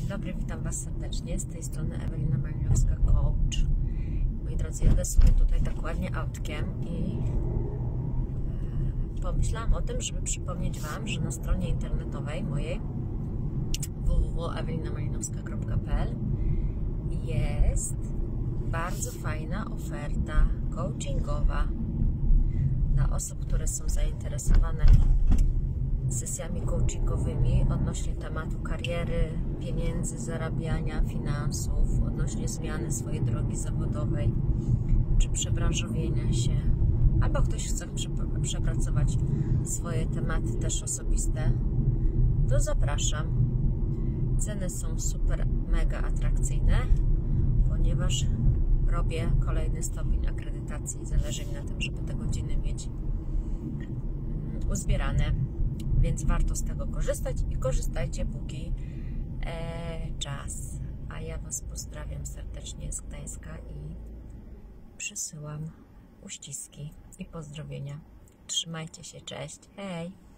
dobry, witam Was serdecznie. Z tej strony Ewelina Malinowska, coach. Moi drodzy, jadę sobie tutaj tak ładnie autkiem i pomyślałam o tym, żeby przypomnieć Wam, że na stronie internetowej mojej www.ewelinamalinowska.pl jest bardzo fajna oferta coachingowa dla osób, które są zainteresowane sesjami coachingowymi odnośnie tematu kariery, pieniędzy, zarabiania, finansów, odnośnie zmiany swojej drogi zawodowej czy przebranżowienia się, albo ktoś chce przepracować swoje tematy też osobiste, to zapraszam. Ceny są super, mega atrakcyjne, ponieważ robię kolejny stopień akredytacji. Zależy mi na tym, żeby te godziny mieć uzbierane, więc warto z tego korzystać i korzystajcie, póki czas. A ja Was pozdrawiam serdecznie z Gdańska i przysyłam uściski i pozdrowienia. Trzymajcie się, cześć, hej!